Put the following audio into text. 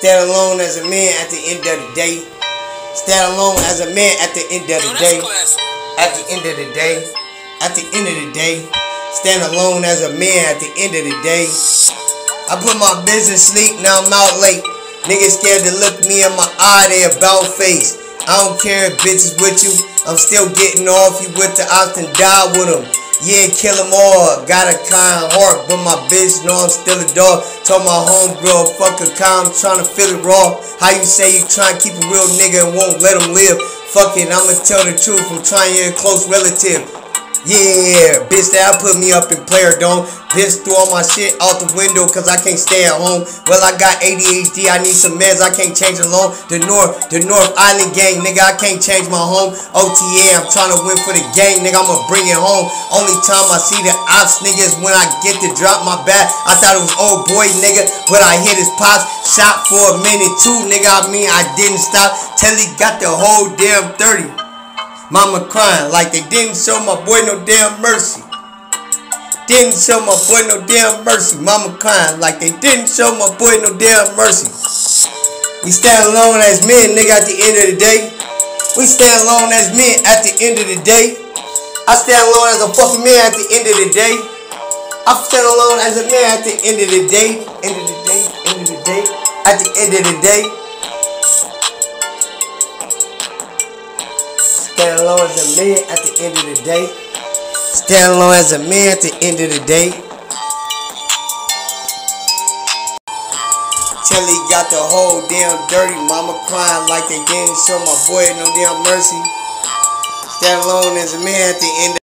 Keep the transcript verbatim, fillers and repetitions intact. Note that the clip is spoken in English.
Stand alone as a man at the end of the day. Stand alone as a man at the end of the day. At the end of the day. At the end of the day. Stand alone as a man at the end of the day. I put my business sleep, now I'm out late. Niggas scared to look me in my eye, they about face. I don't care if bitches with you, I'm still getting off you with the ops and die with them. Yeah, kill them all, got a kind heart, but my bitch know I'm still a dog. Told my homegirl, fuck a cow, I'm tryna feel it raw. How you say you tryna keep a real nigga and won't let him live? Fuck it, I'ma tell the truth, I'm trying to get a close relative. Yeah, bitch, that put me up in player dome. Bitch threw all my shit out the window cause I can't stay at home. Well, I got A D H D, I need some meds, I can't change alone. The North, the North Island gang, nigga, I can't change my home. O T A, I'm trying to win for the gang, nigga, I'ma bring it home. Only time I see the ops, niggas, when I get to drop my bat. I thought it was old boy, nigga, but I hit his pops. Shot for a minute too, nigga, I mean, I didn't stop till he got the whole damn thirty. Mama crying like they didn't show my boy no damn mercy. Didn't show my boy no damn mercy. Mama crying like they didn't show my boy no damn mercy. We stand alone as men, nigga, at the end of the day. We stand alone as men at the end of the day. I stand alone as a fucking man at the end of the day. I stand alone as a man at the end of the day. End of the day, end of the day. At the end of the day. Stand alone as a man at the end of the day. Stand alone as a man at the end of the day. Till he got the whole damn dirty. Mama crying like they didn't show my boy no damn mercy. Stand alone as a man at the end of